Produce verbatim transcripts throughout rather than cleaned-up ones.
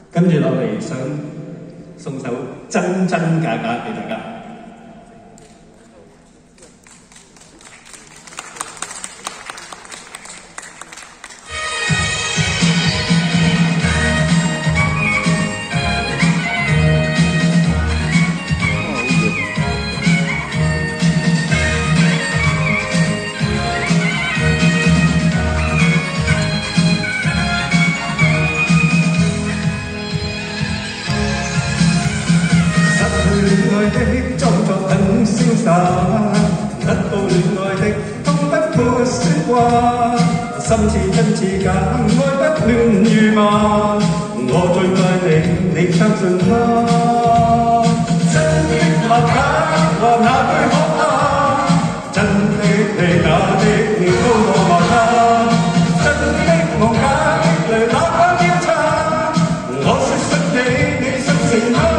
跟住落嚟想送首真真假假俾大家。的裝作很瀟灑，得到戀愛的通不潑説話，心似真似假，愛得亂如麻。我最愛你，你相信嗎？真的或假，和那句可怕？真的你，假的高我莫他，真的我，假的淚哪怕調查？我說信你，你信是嗎？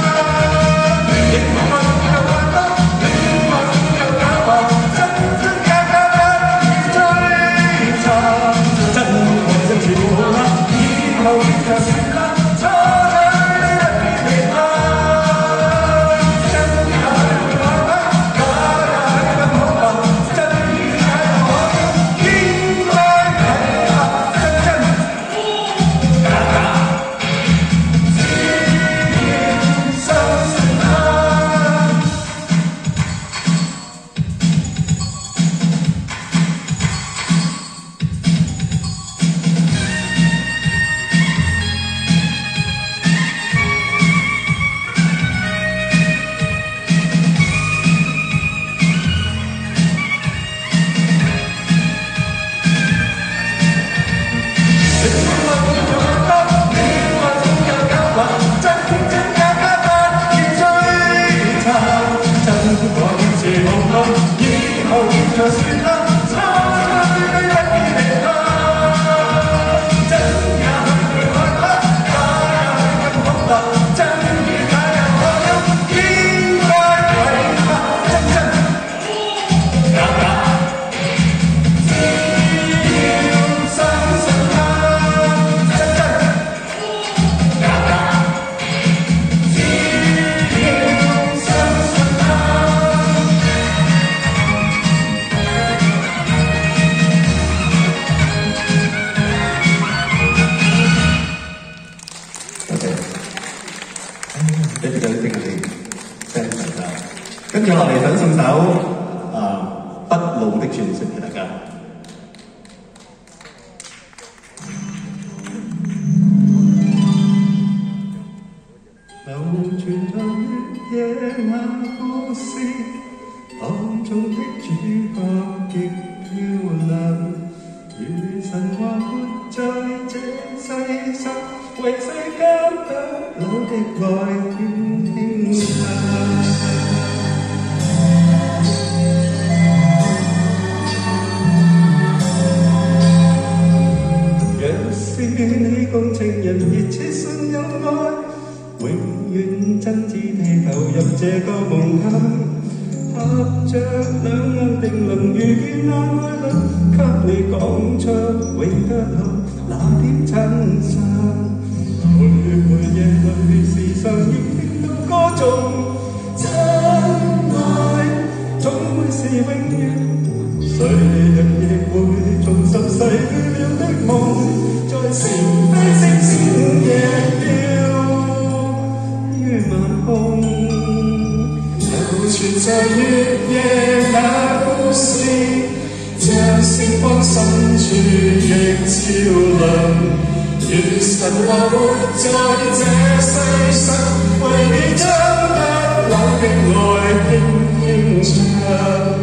跟住落嚟想送首啊不老的傳說俾大家。流傳在月夜那故事，當中的主角極漂亮，如神話活在這世上，為世間不老的愛輕輕唱。你共情人熱切信有愛，永遠真摯地投入這個夢鄉，合着兩眼定能遇見那愛侶，給你講出永得到那點真相。每每夜裏時常要聽到歌頌，真愛總會是永遠，誰人亦會重拾逝去了的夢。在是非星星夜飄於晚空，流傳在月夜那故事，像星光深處亦照亮，如神話活在這世上，為你將不老的愛輕輕唱。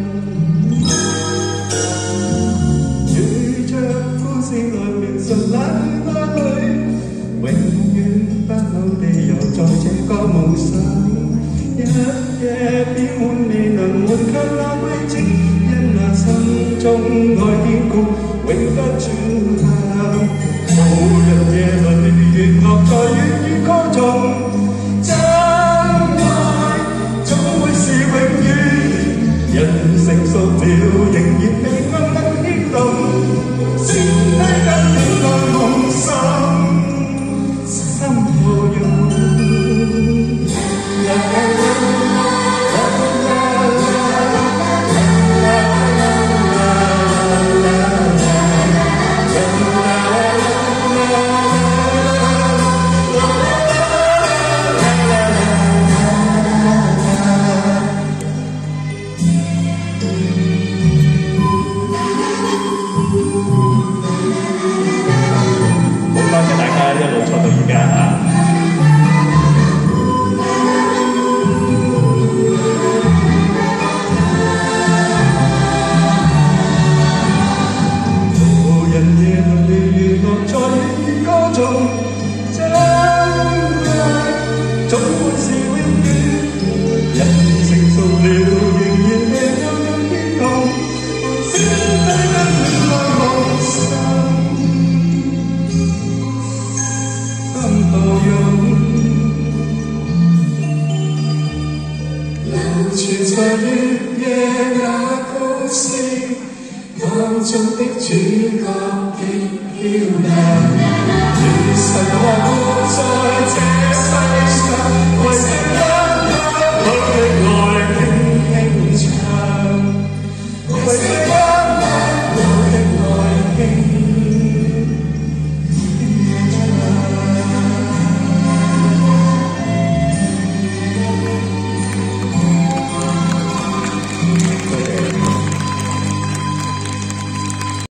那那裏永遠不老地遊在這個夢想，一夜變換未能換卻那位置，因那心中愛堅固永不轉向。無人夜裏月樂在粵語歌頌，真愛總會是永遠，人成熟了仍然被愛能牽動，先低得夢心，心呀。無人夜裏樂在歌頌，將來總會是永遠。人成熟了，仍然未有人認同，先低跟戀愛無神，不抱擁。流傳在月夜那故事，當中的主角極漂亮。